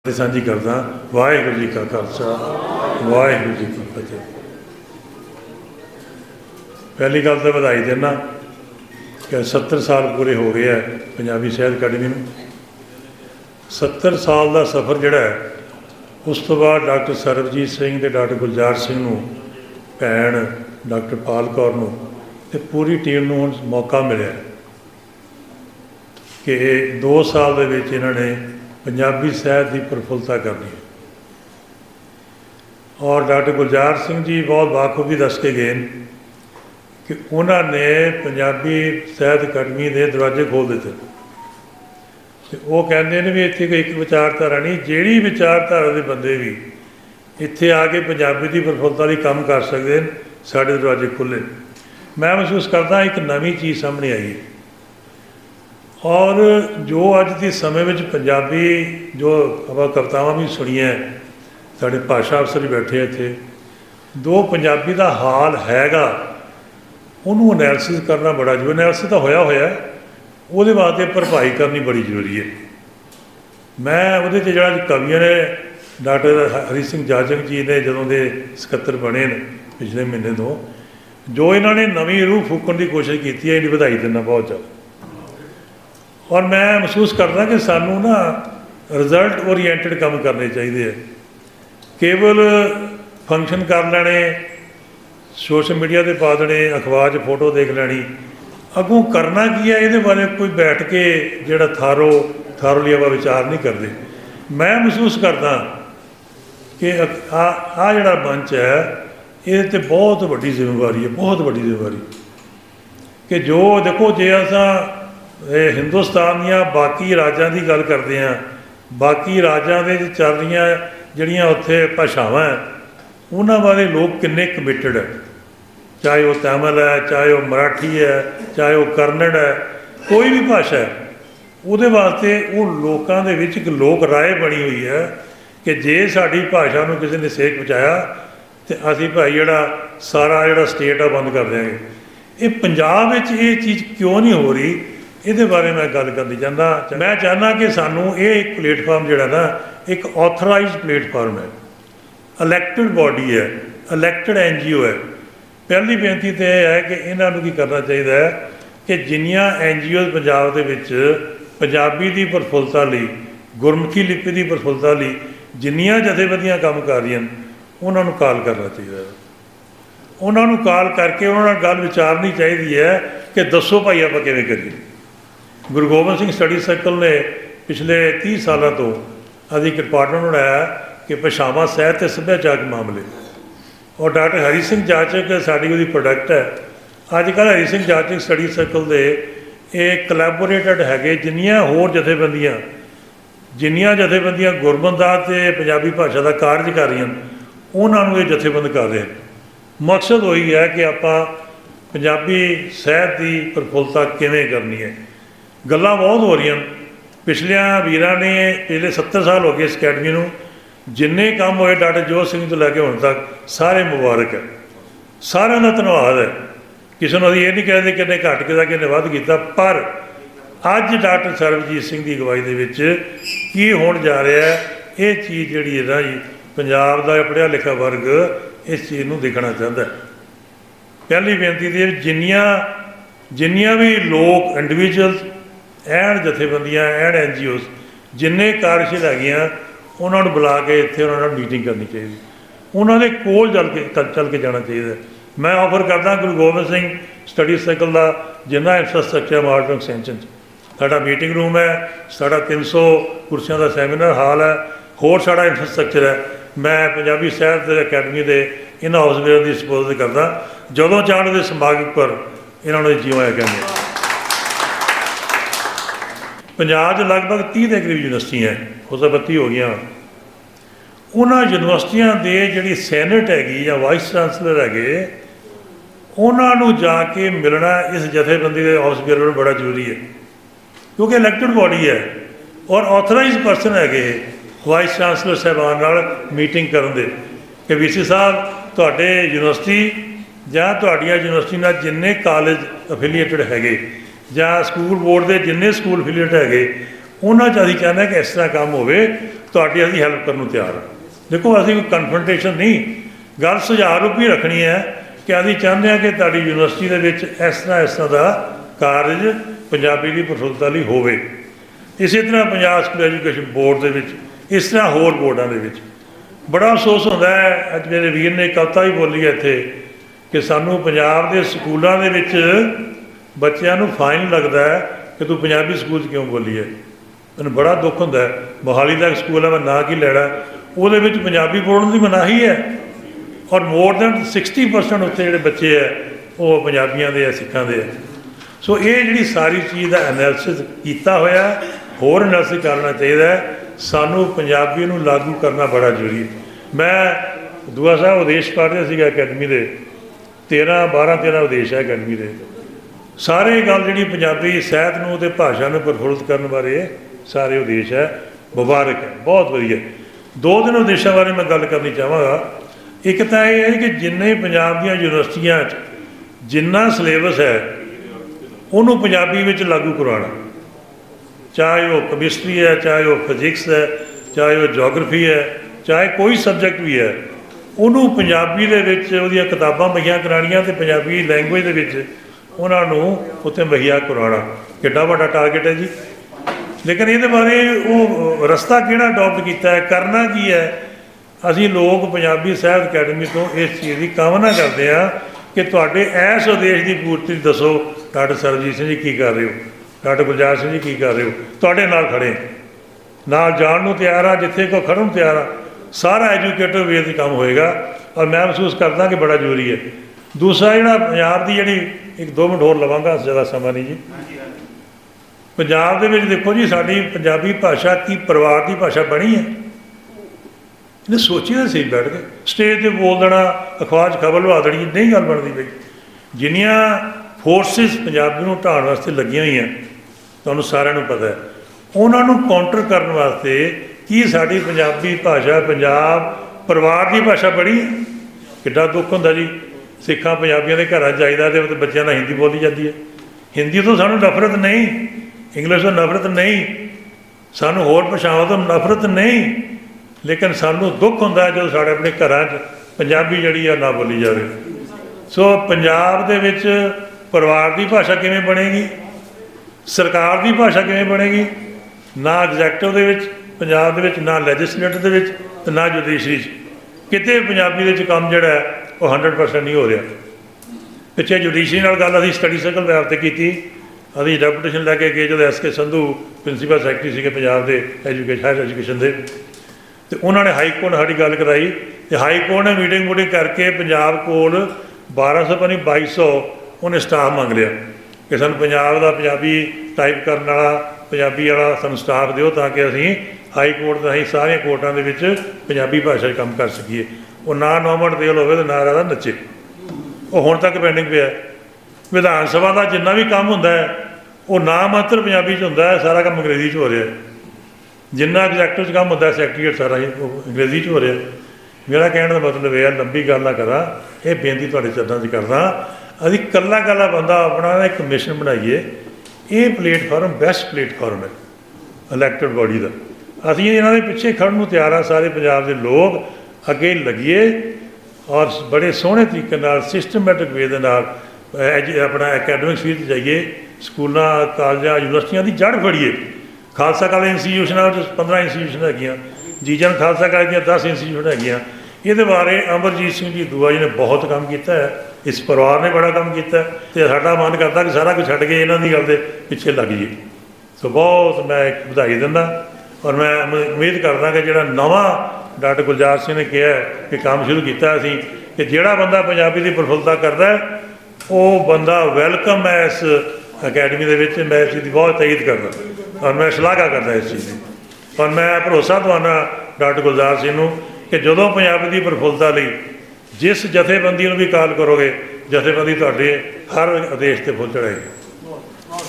साझी करदा। वाहिगुरू जी का खालसा, वाहिगुरू जी की फतेह। पहली गल तो बधाई देना कि 70 साल पूरे हो गए है पंजाबी साहित्य अकादमी में। 70 साल का सफ़र जिहड़ा है उस तो बाद डॉक्टर सरबजीत सिंह ते डॉक्टर गुलजार सिंह नूं, भैन डॉक्टर पाल कौर नूं ते पूरी टीम नूं हुण मौका मिलिया कि 2 साल दे विच इन्हां ने पंजाबी साहित्य की प्रफुल्लता करनी है। और डॉक्टर गुलजार सिंह जी बहुत बाखूबी दस के गए कि उन्होंने पंजाबी साहित्य अकादमी के दरवाजे खोल दिते। वो कहते हैं भी इतने एक विचारधारा नहीं, जिहड़ी विचारधारा के बंदे भी इत्थे आके पंजाबी की प्रफुल्लता लिए काम कर सकते हैं, साढ़े दरवाजे खुले। मैं महसूस करता एक नवी चीज़ सामने आई है। और जो अज के समय में पंजाबी जो आप कवितावां भी सुनिया, साढ़े भाषा अफसर भी बैठे इत्थे, दो पंजाबी का हाल हैगा उन्होंने एनालिसिस करना बड़ा जरूरी। एनालिसिस तो होया होया, वो वास्ते भरपाई करनी बड़ी जरूरी है। मैं वो जो कवियों ने डॉक्टर हरी सिंह जाजक जी ने जदों के सकत्तर बने पिछले महीने तो, जो इन्होंने नवी रूह फूकण की कोशिश की है, इन्हें बधाई देना बहुत ज़्यादा। और मैं महसूस करदा कि सानू ना रिजल्ट ओरीएंटेड काम करने चाहिए। केवल फंक्शन कर लेने, सोशल मीडिया पर पा देने, अखबार 'च फोटो देख लैनी, अगों करना की है ये बारे कोई बैठ के जोड़ा थारोली आप विचार नहीं करते। मैं महसूस करदा कि आ जोड़ा मंच है ये तो बहुत वड्डी जिम्मेवारी है, बहुत वड्डी जिम्मेवारी कि जो देखो जे असां हिंदुस्तान दियां बाकी राज्यां की गल करते हैं, बाकी राज्यां दे चल रही जिहड़ियां उत्थे भाषावां है उन्हां बारे लोग किन्ने कमिटेड है, चाहे वह तमिल है, चाहे वह मराठी है, चाहे वह कन्नड़ है, कोई भी भाषा है, उहदे वास्ते वो लोकां दे विच एक लोक राय बनी हुई है कि जे साडी भाषा नूं किसी ने सेक पहुँचाया तो असीं भाई जिहड़ा सारा जिहड़ा स्टेट आ बंद कर देंगे। ये पंजाब विच ये चीज़ क्यों नहीं हो रही, ये बारे मैं गल करनी चाहता। मैं चाहना कि सानू ये एक प्लेटफॉर्म जोड़ा ना एक ऑथराइज प्लेटफॉर्म है, इलैक्टेड बॉडी है, इलैक्टेड NGO है। पहली बेनती तो यह है कि इन्हों की करना चाहिए कि जिन्नियां NGO पंजाब दे विच पंजाबी की प्रफुल्लता लई, गुरमुखी लिपि की प्रफुल्लता लई जिन्नियां जथेबंदियां काम कर रही हैं उन्होंने कॉल करना चाहिए। उन्होंने कॉल करके उन्होंने गल विचारनी चाहिए है कि दसो भाई आप किवें करिए। गुरु गोबिंद सिंह स्टडी सर्कल ने पिछले 30 सालों तो अभी एक डिपार्टमेंट बनाया कि भाषावां साहित्य सभ्याचारक मामले, और डॉक्टर हरी सिंह जाचक साड़ी वो प्रोडक्ट है। अजकल हरी सिंह जाचक स्टडी सर्कल के ये कलैबोरेटेड है जिन्नियां होर जथेबंदियां गुरबंद ते पंजाबी भाषा का कारज कर रही हैं उन्होंने ये जथेबंद कर रहे हैं। मकसद वही है कि आप पंजाबी साहित्य की प्रफुल्लता किवें करनी है। गल्लां बहुत हो रही। पिछलिया वीरां ने पिछले 70 साल हो गए इस अकैडमी नूं, जिन्ने काम होए डॉक्टर जोत सिंह तो लैके हुण तक सारे मुबारक है, सारिਆਂ ਦਾ धन्यवाद है। किसी ने ये नहीं कहते कि इन्हें घट किया कि इन्हें वध किया, पर अज डॉक्टर सरबजीत सिंह की अगवाई दे विच की होण जा रहा है, ये चीज़ जिहड़ी है ना जी पंजाब दा पढ़िया लिखा वर्ग इस चीज़ नूं देखना चाहता है। पहली बेनती दी जिन्नियां भी लोग इंडिविजुअल्स एंड जथेबंदियां एंड NGOs जिन्ने कार्यशील है उन्होंने बुला के इत्थे उन्होंने मीटिंग करनी चाहिए, उन्होंने कोल चल के जाना चाहिए। मैं ऑफर करदा गुरु गोबिंद सिंह स्टडी सर्कल का जिन्ना इंफ्रास्ट्रक्चर मॉडर्न एक्सटेंशन साडा मीटिंग रूम है, साडा 300 कुर्सियों का सैमीनार हॉल है, होर साडा इंफ्रास्ट्रक्चर है। मैं पंजाबी साहित्य अकैडमी के इन हाउस वेयर की सपोज करदा, जदों चाहण दे समागम पर इन्होंने जीव आया कहने। पंजाब लगभग 30 के करीब यूनिवर्सिटियाँ हैं, हो सकता 32 हो गई। उन्होंने यूनिवर्सिटियां के जी सैनेट हैगी या वाइस चांसलर है उन्होंने जाके मिलना इस जथेबंदी के हाउस बेयर में बड़ा जरूरी है, क्योंकि इलैक्टेड बॉडी है और ऑथराइज परसन है वाइस चांसलर साहबान नाल मीटिंग करन दे कि VC साहब तुहाडे यूनिवर्सिटी ਜਾਂ ਤੁਹਾਡੀਆਂ यूनिवर्सिटी ਨਾਲ जिन्ने कॉलेज अफिलीएटेड है ਜਾਂ स्कूल बोर्ड के जिन्ने स्कूल अफिलीएट है ਉਹਨਾਂ 'ਚ ਅਸੀਂ ਚਾਹੁੰਦੇ ਕਿ ਇਸ ਤਰ੍ਹਾਂ ਕੰਮ ਹੋਵੇ, ਤੁਹਾਡੀ ਅਸੀਂ ਹੈਲਪ ਕਰਨ ਨੂੰ ਤਿਆਰ ਹਾਂ। ਦੇਖੋ ਅਸੀਂ ਕੋਈ ਕਨਫਰੰਟੇਸ਼ਨ ਨਹੀਂ, ਗੱਲ ਸੁਝਾਅ ਰੂਪ ਹੀ ਰੱਖਣੀ ਹੈ ਕਿ ਅਸੀਂ ਚਾਹੁੰਦੇ ਹਾਂ ਕਿ ਤੁਹਾਡੀ ਯੂਨੀਵਰਸਿਟੀ ਦੇ ਵਿੱਚ ਇਸ ਤਰ੍ਹਾਂ ਦਾ ਕਾਰਜ ਪੰਜਾਬੀ ਦੀ ਪ੍ਰਫੁੱਲਤਾ ਲਈ ਹੋਵੇ। ਇਸੇ ਤਰ੍ਹਾਂ ਪੰਜਾਬ ਸਕੂਲ ਐਜੂਕੇਸ਼ਨ ਬੋਰਡ ਦੇ ਵਿੱਚ, ਇਸ ਤਰ੍ਹਾਂ ਹੋਰ ਬੋਰਡਾਂ ਦੇ ਵਿੱਚ ਬੜਾ ਅਫਸੋਸ ਹੁੰਦਾ ਹੈ। ਅੱਜ ਮੇਰੇ ਵੀਰ ਨੇ ਕਵਿਤਾ ਵੀ ਬੋਲੀ ਹੈ ਇੱਥੇ ਕਿ ਸਾਨੂੰ ਪੰਜਾਬ ਦੇ ਸਕੂਲਾਂ ਦੇ ਵਿੱਚ ਬੱਚਿਆਂ ਨੂੰ ਫਾਈਨ ਲੱਗਦਾ ਹੈ ਕਿ ਤੂੰ ਪੰਜਾਬੀ ਸਕੂਲ 'ਚ ਕਿਉਂ ਬੋਲੀ ਹੈ। ਮੈਨੂੰ ਬੜਾ ਦੁੱਖ ਹੁੰਦਾ ਹੈ। ਮੋਹਾਲੀ ਦਾ ਇੱਕ ਸਕੂਲ ਹੈ, ਮੈਂ ਨਾਂ ਕੀ ਲੈਣਾ, ਉਹਦੇ ਵਿੱਚ ਪੰਜਾਬੀ ਬੋਲਣ ਦੀ ਮਨਾਹੀ ਹੈ ਔਰ ਮੋਰ ਦੈਨ 60% ਉੱਥੇ ਜਿਹੜੇ ਬੱਚੇ ਹੈ ਉਹ ਪੰਜਾਬੀਆਂ ਦੇ ਹੈ, ਸਿੱਖਾਂ ਦੇ ਹੈ। ਸੋ ਇਹ ਜਿਹੜੀ ਸਾਰੀ ਚੀਜ਼ ਦਾ ਐਨਾਲਿਸਿਸ ਕੀਤਾ ਹੋਇਆ, ਹੋਰ ਐਨਾਲਿਸਿਸ ਕਰਨਾ ਚਾਹੀਦਾ ਹੈ। ਸਾਨੂੰ ਪੰਜਾਬੀ ਨੂੰ ਲਾਗੂ ਕਰਨਾ ਬੜਾ ਜ਼ਰੂਰੀ ਹੈ। ਮੈਂ ਦੂਆ ਸਾਹਿਬ ਉਦੇਸ਼ ਪੜ੍ਹ ਰਿਹਾ ਸੀਗਾ ਅਕੈਡਮੀ ਦੇ, 13 ਉਦੇਸ਼ ਹੈ ਅਕੈਡਮੀ ਦੇ। ਸਾਰੇ ਗੱਲ ਜਿਹੜੀ ਪੰਜਾਬੀ ਸਾਹਿਤ ਨੂੰ ਅਤੇ ਭਾਸ਼ਾ ਨੂੰ ਪ੍ਰਫੁੱਲਤ ਕਰਨ ਬਾਰੇ ਸਾਰੇ ਉਦੇਸ਼ ਹੈ, ਮੁਬਾਰਕ ਹੈ, ਬਹੁਤ ਵਧੀਆ। 2 ਉਦੇਸ਼ਾਂ ਬਾਰੇ ਮੈਂ ਗੱਲ ਕਰਨੀ ਚਾਹਾਂਗਾ। ਇੱਕ ਤਾਂ ਇਹ ਹੈ ਕਿ ਜਿੰਨੇ ਪੰਜਾਬ ਦੀਆਂ ਯੂਨੀਵਰਸਿਟੀਆਂ 'ਚ ਜਿੰਨਾ ਸਿਲੇਬਸ ਹੈ ਉਹਨੂੰ ਪੰਜਾਬੀ ਵਿੱਚ ਲਾਗੂ ਕਰਵਾਉਣਾ, ਚਾਹੇ ਉਹ ਕੈਮਿਸਟਰੀ ਹੈ, ਚਾਹੇ ਉਹ ਫਿਜ਼ਿਕਸ ਹੈ, ਚਾਹੇ ਉਹ ਜੋਗਰਾਫੀ ਹੈ, ਚਾਹੇ ਕੋਈ ਸਬਜੈਕਟ ਵੀ ਹੈ, ਉਹਨੂੰ ਪੰਜਾਬੀ ਦੇ ਵਿੱਚ ਉਹਦੀਆਂ ਕਿਤਾਬਾਂ ਮੁਹੱਈਆ ਕਰਾਉਣੀਆਂ ਅਤੇ ਪੰਜਾਬੀ ਲੈਂਗੁਏਜ ਦੇ ਵਿੱਚ ਉਹਨਾਂ ਨੂੰ ਉੱਥੇ ਮੁਹੱਈਆ ਕਰਵਾਉਣਾ। ਕਿੱਡਾ ਵੱਡਾ ਟਾਰਗੇਟ ਹੈ ਜੀ। ਲੇਕਿਨ ਇਹਦੇ ਬਾਰੇ ਉਹ ਰਸਤਾ ਕਿਹੜਾ ਅਡੋਪਟ ਕੀਤਾ ਹੈ, ਕਰਨਾ ਕੀ ਹੈ। ਅਸੀਂ ਲੋਕ ਪੰਜਾਬੀ ਸਾਹਿਤ ਅਕੈਡਮੀ ਤੋਂ ਇਸ ਚੀਜ਼ ਦੀ ਕਾਮਨਾ ਕਰਦੇ ਹਾਂ ਕਿ ਤੁਹਾਡੇ ਇਸ ਉਦੇਸ਼ ਦੀ ਪੂਰਤੀ ਦੱਸੋ। ਡਾਕਟਰ ਸਰਬਜੀਤ ਸਿੰਘ ਜੀ ਕੀ ਕਰ ਰਹੇ ਹੋ, ਡਾਕਟਰ ਗੁਲਜ਼ਾਰ ਸਿੰਘ ਜੀ ਕੀ ਕਰ ਰਹੇ ਹੋ, ਤੁਹਾਡੇ ਨਾਲ ਖੜੇ, ਨਾਲ ਜਾਣ ਨੂੰ ਤਿਆਰ ਆ, ਜਿੱਥੇ ਕੋਈ ਖੜਨ ਨੂੰ ਤਿਆਰ ਆ। ਸਾਰਾ ਐਜੂਕੇਟਿਵ ਵੇ 'ਤੇ ਕੰਮ ਹੋਏਗਾ ਔਰ ਮੈਂ ਮਹਿਸੂਸ ਕਰਦਾ ਕਿ ਬੜਾ ਜ਼ਰੂਰੀ ਹੈ। ਦੂਸਰਾ ਜਿਹੜਾ ਪੰਜਾਬ ਦੀ ਜਿਹੜੀ 1-2 ਮਿੰਟ ਹੋਰ ਲਵਾਂਗਾ, ਜ਼ਿਆਦਾ ਸਮਾਂ ਨਹੀਂ ਜੀ। ਪੰਜਾਬ ਦੇ ਵਿੱਚ ਦੇਖੋ ਜੀ, ਸਾਡੀ ਪੰਜਾਬੀ ਭਾਸ਼ਾ ਕੀ ਪਰਿਵਾਰ ਦੀ ਭਾਸ਼ਾ ਬਣੀ ਹੈ। ਇਹਨੇ ਸੋਚੀ ਤਾਂ ਸਹੀ ਬੈਠ ਕੇ, ਸਟੇਜ 'ਤੇ ਬੋਲ ਦੇਣਾ, ਅਖਬਾਰ 'ਚ ਖਬਰ ਲਵਾ ਦੇਣੀ, ਨਹੀਂ ਗੱਲ ਬਣਦੀ ਪਈ। ਜਿੰਨੀਆਂ ਫੋਰਸਿਸ ਪੰਜਾਬੀ ਨੂੰ ਢਾਉਣ ਵਾਸਤੇ ਲੱਗੀਆਂ ਹੋਈਆਂ, ਤੁਹਾਨੂੰ ਸਾਰਿਆਂ ਨੂੰ ਪਤਾ ਹੈ, ਉਹਨਾਂ ਨੂੰ ਕਾਊਂਟਰ ਕਰਨ ਵਾਸਤੇ ਕੀ ਸਾਡੀ ਪੰਜਾਬੀ ਭਾਸ਼ਾ ਪੰਜਾਬ ਪਰਿਵਾਰ ਦੀ ਭਾਸ਼ਾ ਬਣੀ ਹੈ। ਕਿੱਡਾ ਦੁੱਖ ਹੁੰਦਾ ਜੀ, ਸਿੱਖਾਂ ਪੰਜਾਬੀਆਂ ਦੇ ਘਰਾਂ 'ਚ ਜਾਈਦਾ ਅਤੇ ਬੱਚਿਆਂ ਨਾਲ ਹਿੰਦੀ ਬੋਲੀ ਜਾਂਦੀ ਹੈ। ਹਿੰਦੀ ਤੋਂ ਸਾਨੂੰ ਨਫ਼ਰਤ ਨਹੀਂ, ਇੰਗਲਿਸ਼ ਤੋਂ ਨਫ਼ਰਤ ਨਹੀਂ, ਸਾਨੂੰ ਹੋਰ ਭਾਸ਼ਾਵਾਂ ਤੋਂ ਨਫ਼ਰਤ ਨਹੀਂ, ਲੇਕਿਨ ਸਾਨੂੰ ਦੁੱਖ ਹੁੰਦਾ ਜਦੋਂ ਸਾਡੇ ਆਪਣੇ ਘਰਾਂ 'ਚ ਪੰਜਾਬੀ ਜਿਹੜੀ ਆ ਨਾ ਬੋਲੀ ਜਾਵੇ। ਸੋ ਪੰਜਾਬ ਦੇ ਵਿੱਚ ਪਰਿਵਾਰ ਦੀ ਭਾਸ਼ਾ ਕਿਵੇਂ ਬਣੇਗੀ, ਸਰਕਾਰ ਦੀ ਭਾਸ਼ਾ ਕਿਵੇਂ ਬਣੇਗੀ। ਨਾ ਐਗਜ਼ੈਕਟਿਵ ਦੇ ਵਿੱਚ ਪੰਜਾਬ ਦੇ ਵਿੱਚ, ਨਾ ਲੈਜਿਸਲੇਟਿਵ ਦੇ ਵਿੱਚ, ਅਤੇ ਨਾ ਜੁਡੀਸ਼ਰੀ 'ਚ। ਕਿਤੇ ਪੰਜਾਬੀ ਦੇ ਵਿੱਚ ਕੰਮ ਜਿਹੜਾ ਹੈ ਉਹ 100% ਨਹੀਂ ਹੋ ਰਿਹਾ। ਪਿੱਛੇ ਜੁਡੀਸ਼ਰੀ ਨਾਲ ਗੱਲ ਅਸੀਂ ਸਟੱਡੀ ਸਰਕਲ ਲੈਵਲ 'ਤੇ ਕੀਤੀ, ਅਸੀਂ ਡੈਪੂਟੇਸ਼ਨ ਲੈ ਕੇ ਗਏ ਜਦੋਂ SK ਸੰਧੂ ਪ੍ਰਿੰਸੀਪਲ ਸੈਕਟਰੀ ਸੀਗੇ ਪੰਜਾਬ ਦੇ ਹਾਇਰ ਐਜੂਕੇਸ਼ਨ ਦੇ, ਅਤੇ ਉਹਨਾਂ ਨੇ ਹਾਈ ਕੋਰਟ ਸਾਡੀ ਗੱਲ ਕਰਾਈ ਅਤੇ ਹਾਈ ਕੋਰਟ ਨੇ ਮੀਟਿੰਗ ਕਰਕੇ ਪੰਜਾਬ ਕੋਲ 2200 ਉਹਨੇ ਸਟਾਫ ਮੰਗ ਲਿਆ ਕਿ ਸਾਨੂੰ ਪੰਜਾਬ ਦਾ ਪੰਜਾਬੀ ਟਾਈਪ ਕਰਨ ਵਾਲਾ, ਪੰਜਾਬੀ ਵਾਲਾ ਸਾਨੂੰ ਸਟਾਫ ਦਿਓ ਤਾਂ ਕਿ ਅਸੀਂ ਹਾਈ ਕੋਰਟ ਦਾ, ਅਸੀਂ ਸਾਰੀਆਂ ਕੋਰਟਾਂ ਦੇ ਵਿੱਚ ਪੰਜਾਬੀ ਭਾਸ਼ਾ 'ਚ ਕੰਮ ਕਰ ਸਕੀਏ। ਉਹ ਨਾ ਨੌਮਟ ਦੇਲ ਹੋਵੇ ਅਤੇ ਨਾ ਰਾਦਾ ਨੱਚੇ, ਉਹ ਹੁਣ ਤੱਕ ਪੈਂਡਿੰਗ ਪਿਆ। ਵਿਧਾਨ ਸਭਾ ਦਾ ਜਿੰਨਾ ਵੀ ਕੰਮ ਹੁੰਦਾ ਹੈ ਉਹ ਨਾ ਮਾਤਰ ਪੰਜਾਬੀ 'ਚ ਹੁੰਦਾ ਹੈ, ਸਾਰਾ ਕੰਮ ਅੰਗਰੇਜ਼ੀ 'ਚ ਹੋ ਰਿਹਾ। ਜਿੰਨਾ ਐਗਜ਼ੈਕਟਿਵ 'ਚ ਕੰਮ ਹੁੰਦਾ ਸੈਕਟਰੀਏਟ ਸਾਰਾ ਹੀ ਉਹ ਅੰਗਰੇਜ਼ੀ 'ਚ ਹੋ ਰਿਹਾ। ਮੇਰਾ ਕਹਿਣ ਦਾ ਮਤਲਬ ਇਹ ਹੈ, ਲੰਬੀ ਗੱਲ ਨਾ ਕਰਾਂ, ਇਹ ਬੇਨਤੀ ਤੁਹਾਡੇ ਚਰਨਾਂ 'ਚ ਕਰਦਾ, ਅਸੀਂ ਇਕੱਲਾ ਬੰਦਾ ਆਪਣਾ ਇੱਕ ਮਿਸ਼ਨ ਬਣਾਈਏ। ਇਹ ਪਲੇਟਫਾਰਮ ਬੈਸਟ ਪਲੇਟਫਾਰਮ ਹੈ ਇਲੈਕਟਡ ਬੋਡੀ ਦਾ। ਅਸੀਂ ਇਹਨਾਂ ਦੇ ਪਿੱਛੇ ਖੜ੍ਹਨ ਨੂੰ ਤਿਆਰ ਹਾਂ। ਸਾਰੇ ਪੰਜਾਬ ਦੇ ਲੋਕ ਅੱਗੇ ਲੱਗੀਏ ਔਰ ਬੜੇ ਸੋਹਣੇ ਤਰੀਕੇ ਨਾਲ ਸਿਸਟਮੈਟਿਕ ਵੇ ਦੇ ਨਾਲ ਆਪਣਾ ਐਕੈਡਮਿਕ ਫੀਲਡ 'ਚ ਜਾਈਏ, ਸਕੂਲਾਂ, ਕਾਲਜਾਂ, ਯੂਨੀਵਰਸਿਟੀਆਂ ਦੀ ਜੜ੍ਹ ਫੜੀਏ। ਖਾਲਸਾ ਕਾਲਜ ਇੰਸਟੀਟਿਊਸ਼ਨਾਂ ਵਿੱਚ 15 ਇੰਸਟੀਟਿਊਸ਼ਨ ਹੈਗੀਆਂ, ਜੀਜਨ ਖਾਲਸਾ ਕਾਲਜ ਦੀਆਂ 10 ਇੰਸਟੀਟਿਊਟ ਹੈਗੀਆਂ। ਇਹਦੇ ਬਾਰੇ ਅਮਰਜੀਤ ਸਿੰਘ ਜੀ ਦੂਆ ਜੀ ਨੇ ਬਹੁਤ ਕੰਮ ਕੀਤਾ ਹੈ, ਇਸ ਪਰਿਵਾਰ ਨੇ ਬੜਾ ਕੰਮ ਕੀਤਾ ਅਤੇ ਸਾਡਾ ਮਨ ਕਰਦਾ ਕਿ ਸਾਰਾ ਕੁਝ ਛੱਡ ਕੇ ਇਹਨਾਂ ਦੀ ਗੱਲ ਦੇ ਪਿੱਛੇ ਲੱਗ ਜਾਈਏ। ਸੋ ਬਹੁਤ ਮੈਂ ਵਧਾਈ ਦਿੰਦਾ ਔਰ ਮੈਂ ਉਮੀਦ ਕਰਦਾ ਕਿ ਜਿਹੜਾ ਨਵਾਂ ਡਾਕਟਰ ਗੁਲਜ਼ਾਰ ਸਿੰਘ ਨੇ ਕਿਹਾ ਕਿ ਕੰਮ ਸ਼ੁਰੂ ਕੀਤਾ ਅਸੀਂ, ਕਿ ਜਿਹੜਾ ਬੰਦਾ ਪੰਜਾਬੀ ਦੀ ਪ੍ਰਫੁੱਲਤਾ ਕਰਦਾ ਉਹ ਬੰਦਾ ਵੈਲਕਮ ਹੈ ਇਸ ਅਕੈਡਮੀ ਦੇ ਵਿੱਚ। ਮੈਂ ਇਸ ਚੀਜ਼ ਦੀ ਬਹੁਤ ਤਾਰੀਫ ਕਰਦਾ ਔਰ ਮੈਂ ਸ਼ਲਾਘਾ ਕਰਦਾ ਇਸ ਚੀਜ਼ ਦੀ। ਔਰ ਮੈਂ ਭਰੋਸਾ ਦਵਾਉਂਦਾ ਡਾਕਟਰ ਗੁਲਜ਼ਾਰ ਸਿੰਘ ਨੂੰ ਕਿ ਜਦੋਂ ਪੰਜਾਬੀ ਦੀ ਪ੍ਰਫੁੱਲਤਾ ਲਈ ਜਿਸ ਜਥੇਬੰਦੀ ਨੂੰ ਵੀ ਕਾਲ ਕਰੋਗੇ, ਜਥੇਬੰਦੀ ਤੁਹਾਡੇ ਹਰ ਆਦੇਸ਼ 'ਤੇ ਫੁੱਲ ਚੜ੍ਹਾਏਗੀ।